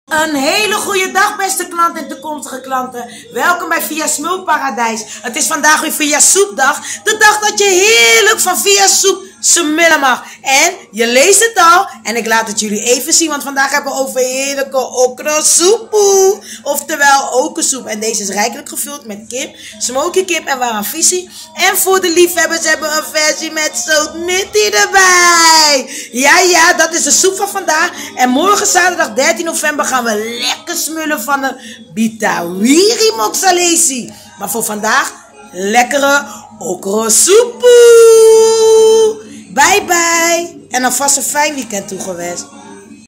Een hele goede dag, beste klanten en toekomstige klanten. Welkom bij Via Smulparadijs. Het is vandaag weer Via Soepdag. De dag dat je heerlijk van Via Soep smullen mag. En je leest het al. En ik laat het jullie even zien. Want vandaag hebben we over heerlijke okra-soepoe. Oftewel okersoep. En deze is rijkelijk gevuld met kip, smoky kip en waranvisie. En voor de liefhebbers hebben we een versie met zoetmittie erbij. Ja, dat is de soep van vandaag. En morgen zaterdag 13 november gaan we lekker smullen van de Bitawiri Moxalesi. Maar voor vandaag lekkere okra-soepoe. Bye bye. En alvast een fijn weekend toegewenst.